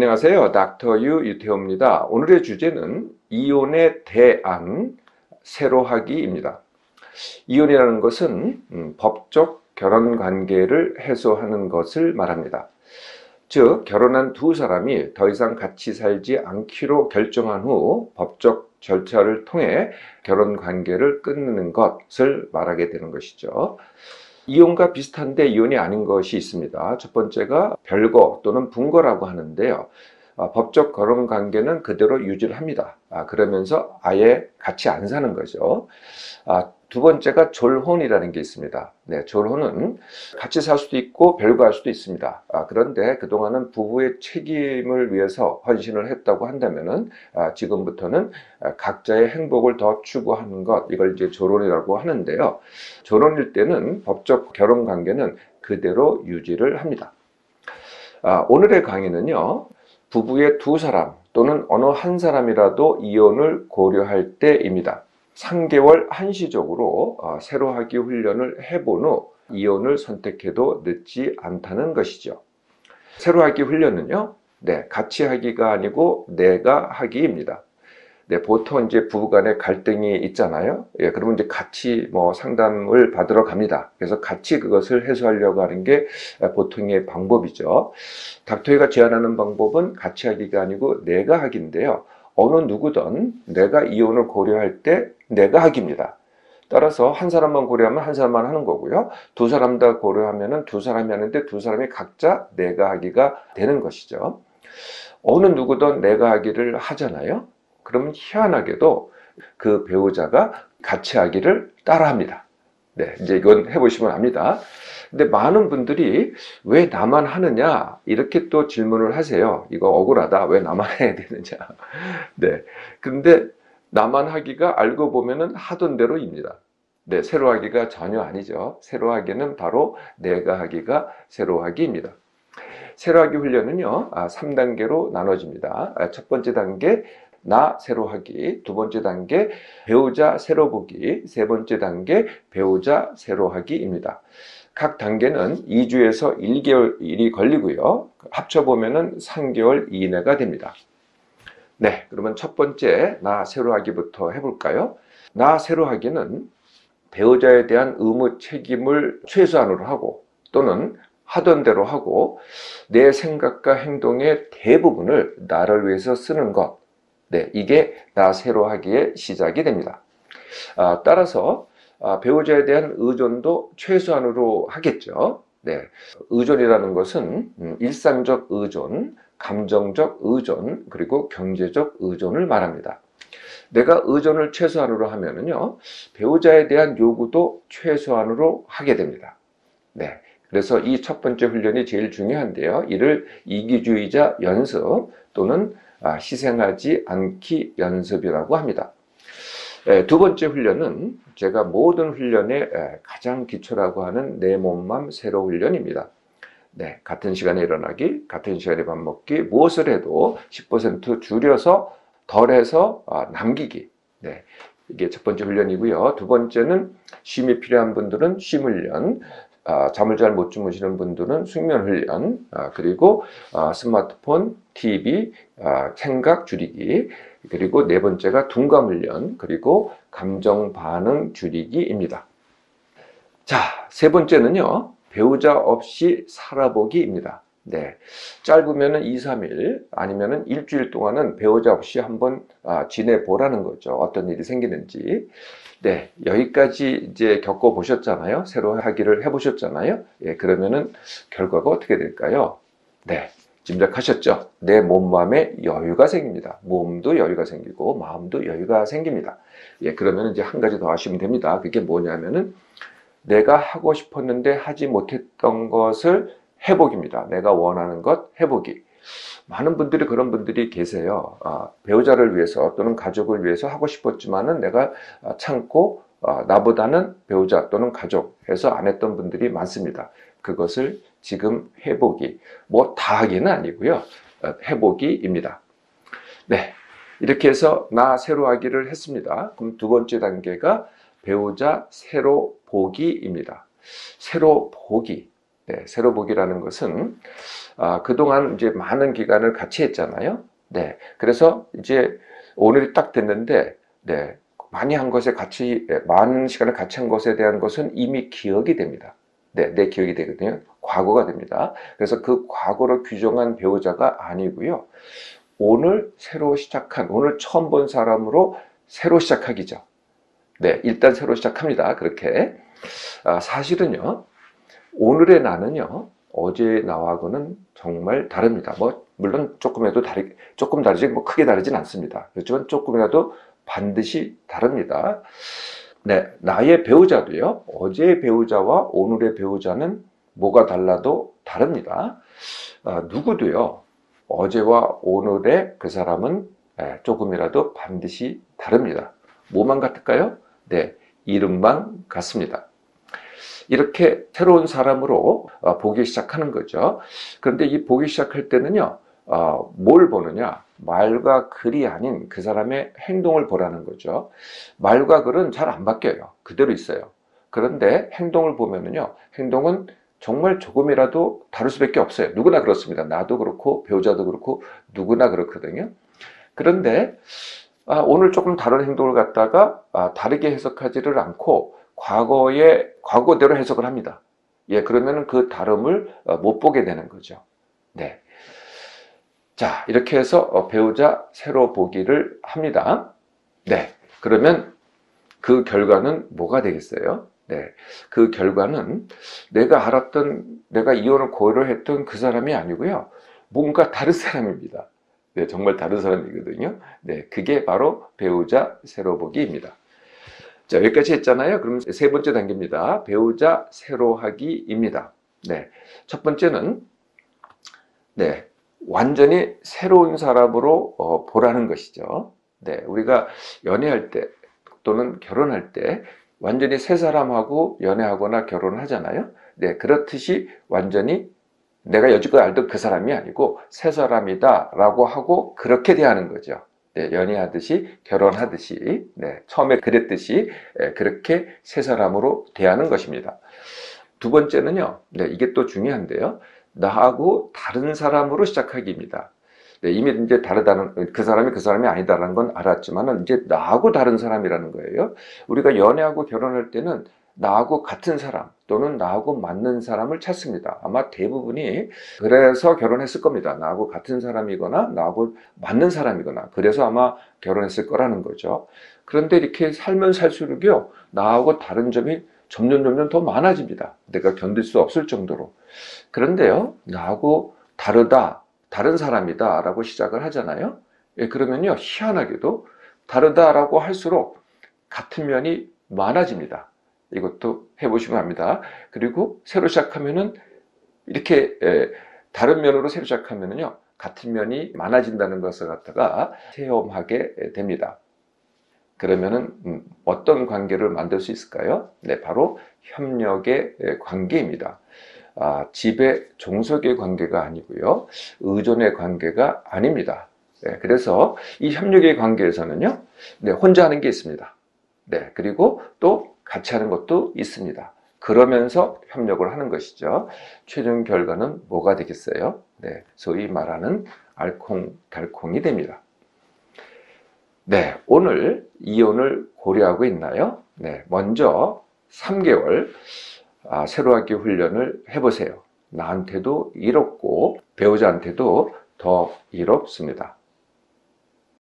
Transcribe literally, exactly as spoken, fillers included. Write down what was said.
안녕하세요. 닥터 유 유태호입니다. 오늘의 주제는 이혼에 대한 새로하기입니다. 이혼이라는 것은 음, 법적 결혼 관계를 해소하는 것을 말합니다. 즉, 결혼한 두 사람이 더 이상 같이 살지 않기로 결정한 후 법적 절차를 통해 결혼 관계를 끊는 것을 말하게 되는 것이죠. 이혼과 비슷한데 이혼이 아닌 것이 있습니다. 첫 번째가 별거 또는 분거라고 하는데요. 아, 법적 결혼 관계는 그대로 유지를 합니다. 아, 그러면서 아예 같이 안 사는 거죠. 아, 두 번째가 졸혼이라는 게 있습니다. 네, 졸혼은 같이 살 수도 있고 별거할 수도 있습니다. 아, 그런데 그동안은 부부의 책임을 위해서 헌신을 했다고 한다면은 아, 지금부터는 각자의 행복을 더 추구하는 것, 이걸 이제 졸혼이라고 하는데요. 졸혼일 때는 법적 결혼 관계는 그대로 유지를 합니다. 아, 오늘의 강의는요, 부부의 두 사람 또는 어느 한 사람이라도 이혼을 고려할 때입니다. 삼 개월 한시적으로 새로하기 훈련을 해본 후 이혼을 선택해도 늦지 않다는 것이죠. 새로하기 훈련은요, 네, 같이 하기가 아니고 내가 하기입니다. 네, 보통 이제 부부간에 갈등이 있잖아요. 예, 그러면 이제 같이 뭐 상담을 받으러 갑니다. 그래서 같이 그것을 해소하려고 하는 게 보통의 방법이죠. 닥터이가 제안하는 방법은 같이 하기가 아니고 내가 하기인데요. 어느 누구든 내가 이혼을 고려할 때 내가 하기입니다. 따라서 한 사람만 고려하면 한 사람만 하는 거고요. 두 사람 다 고려하면 두 사람이 하는데 두 사람이 각자 내가 하기가 되는 것이죠. 어느 누구든 내가 하기를 하잖아요. 그러면 희한하게도 그 배우자가 같이 하기를 따라합니다. 네, 이제 이건 해보시면 압니다. 근데 많은 분들이 왜 나만 하느냐 이렇게 또 질문을 하세요. 이거 억울하다. 왜 나만 해야 되느냐. 네, 근데 나만 하기가 알고 보면은 하던 대로입니다. 네, 새로 하기가 전혀 아니죠. 새로 하기는 바로 내가 하기가 새로 하기입니다. 새로 하기 훈련은요, 아, 삼 단계로 나눠집니다. 아, 첫 번째 단계 나 새로 하기, 두 번째 단계 배우자 새로 보기, 세 번째 단계 배우자 새로 하기입니다. 각 단계는 이 주에서 일 개월이 걸리고요. 합쳐보면은 삼 개월 이내가 됩니다. 네, 그러면 첫 번째 나 새로 하기부터 해볼까요? 나 새로 하기는 배우자에 대한 의무 책임을 최소한으로 하고 또는 하던 대로 하고 내 생각과 행동의 대부분을 나를 위해서 쓰는 것. 네, 이게 나 새로 하기의 시작이 됩니다. 아, 따라서 아, 배우자에 대한 의존도 최소한으로 하겠죠. 네, 의존이라는 것은 음, 일상적 의존, 감정적 의존, 그리고 경제적 의존을 말합니다. 내가 의존을 최소한으로 하면은요, 배우자에 대한 요구도 최소한으로 하게 됩니다. 네, 그래서 이 첫 번째 훈련이 제일 중요한데요. 이를 이기주의자 연습 또는 희생하지 않기 연습이라고 합니다. 두 번째 훈련은 제가 모든 훈련의 가장 기초라고 하는 내 몸맘 새로 훈련입니다. 네, 같은 시간에 일어나기, 같은 시간에 밥 먹기, 무엇을 해도 십 퍼센트 줄여서 덜해서 남기기. 네, 이게 첫 번째 훈련이고요. 두 번째는 쉼이 필요한 분들은 쉼 훈련, 아, 잠을 잘 못 주무시는 분들은 숙면 훈련, 아, 그리고 아, 스마트폰, 티비, 아, 생각 줄이기, 그리고 네 번째가 둔감 훈련, 그리고 감정 반응 줄이기입니다. 자, 세 번째는요, 배우자 없이 살아보기입니다. 네, 짧으면은 이, 삼 일 아니면은 일주일 동안은 배우자 없이 한번 아, 지내보라는 거죠. 어떤 일이 생기는지. 네, 여기까지 이제 겪어보셨잖아요. 새로 하기를 해보셨잖아요. 예, 그러면은 결과가 어떻게 될까요? 네, 짐작하셨죠? 내 몸맘에 여유가 생깁니다. 몸도 여유가 생기고 마음도 여유가 생깁니다. 예, 그러면 이제 한 가지 더 하시면 됩니다. 그게 뭐냐면은 내가 하고 싶었는데 하지 못했던 것을 해보기입니다. 내가 원하는 것 해보기. 많은 분들이 그런 분들이 계세요. 아, 배우자를 위해서 또는 가족을 위해서 하고 싶었지만은 내가 참고 아, 나보다는 배우자 또는 가족 해서 안 했던 분들이 많습니다. 그것을 지금 해보기. 뭐 다 하기는 아니고요. 해보기입니다. 네, 이렇게 해서 나 새로 하기를 했습니다. 그럼 두 번째 단계가 배우자 새로 보기입니다. 새로 보기. 네, 새로 보기라는 것은 아, 그동안 이제 많은 기간을 같이 했잖아요. 네, 그래서 이제 오늘이 딱 됐는데, 네, 많이 한 것에 같이, 많은 시간을 같이 한 것에 대한 것은 이미 기억이 됩니다. 네, 내 기억이 되거든요. 과거가 됩니다. 그래서 그 과거를 규정한 배우자가 아니고요. 오늘 새로 시작한, 오늘 처음 본 사람으로 새로 시작하기죠. 네, 일단 새로 시작합니다. 그렇게. 아, 사실은요, 오늘의 나는요, 어제 나하고는 정말 다릅니다. 뭐, 물론 조금이라도 다르, 조금 다르지, 뭐 크게 다르진 않습니다. 그렇지만 조금이라도 반드시 다릅니다. 네, 나의 배우자도요, 어제의 배우자와 오늘의 배우자는 뭐가 달라도 다릅니다. 아, 누구도요, 어제와 오늘의 그 사람은 조금이라도 반드시 다릅니다. 뭐만 같을까요? 네, 이름만 같습니다. 이렇게 새로운 사람으로 보기 시작하는 거죠. 그런데 이 보기 시작할 때는요, 어, 뭘 보느냐? 말과 글이 아닌 그 사람의 행동을 보라는 거죠. 말과 글은 잘 안 바뀌어요. 그대로 있어요. 그런데 행동을 보면은요, 행동은 정말 조금이라도 다를 수밖에 없어요. 누구나 그렇습니다. 나도 그렇고 배우자도 그렇고 누구나 그렇거든요. 그런데 아, 오늘 조금 다른 행동을 갖다가 아, 다르게 해석하지를 않고 과거의 과거대로 해석을 합니다. 예, 그러면은 그 다름을 어, 못 보게 되는 거죠. 네. 자, 이렇게 해서 어, 배우자 새로 보기를 합니다. 네. 그러면 그 결과는 뭐가 되겠어요? 네. 그 결과는 내가 알았던, 내가 이혼을 고려했던 그 사람이 아니고요. 뭔가 다른 사람입니다. 네, 정말 다른 사람이거든요. 네, 그게 바로 배우자 새로 보기입니다. 자, 여기까지 했잖아요. 그럼 세 번째 단계입니다. 배우자 새로 하기입니다. 네. 첫 번째는, 네. 완전히 새로운 사람으로 어, 보라는 것이죠. 네. 우리가 연애할 때 또는 결혼할 때 완전히 새 사람하고 연애하거나 결혼을 하잖아요. 네. 그렇듯이 완전히 내가 여지껏 알던 그 사람이 아니고 새 사람이다 라고 하고 그렇게 대하는 거죠. 네, 연애하듯이 결혼하듯이 네, 처음에 그랬듯이 네, 그렇게 새 사람으로 대하는 것입니다. 두 번째는요. 네, 이게 또 중요한데요. 나하고 다른 사람으로 시작하기입니다. 네, 이미 이제 다르다는 그 사람이 그 사람이 아니다라는 건 알았지만은 이제 나하고 다른 사람이라는 거예요. 우리가 연애하고 결혼할 때는 나하고 같은 사람 또는 나하고 맞는 사람을 찾습니다. 아마 대부분이 그래서 결혼했을 겁니다. 나하고 같은 사람이거나 나하고 맞는 사람이거나 그래서 아마 결혼했을 거라는 거죠. 그런데 이렇게 살면 살수록요 나하고 다른 점이 점점 점점 더 많아집니다. 내가 견딜 수 없을 정도로. 그런데요 나하고 다르다, 다른 사람이다 라고 시작을 하잖아요. 예, 그러면요 희한하게도 다르다라고 할수록 같은 면이 많아집니다. 이것도 해보시면 압니다. 그리고 새로 시작하면은 이렇게 에, 다른 면으로 새로 시작하면은요 같은 면이 많아진다는 것을 갖다가 체험하게 됩니다. 그러면은 음, 어떤 관계를 만들 수 있을까요? 네, 바로 협력의 관계입니다. 아, 집의 종속의 관계가 아니고요, 의존의 관계가 아닙니다. 네, 그래서 이 협력의 관계에서는요, 네, 혼자 하는 게 있습니다. 네, 그리고 또 같이 하는 것도 있습니다. 그러면서 협력을 하는 것이죠. 최종 결과는 뭐가 되겠어요? 네, 소위 말하는 알콩달콩이 됩니다. 네, 오늘 이혼을 고려하고 있나요? 네, 먼저 삼 개월 아, 새로 하기 훈련을 해보세요. 나한테도 이롭고 배우자한테도 더 이롭습니다.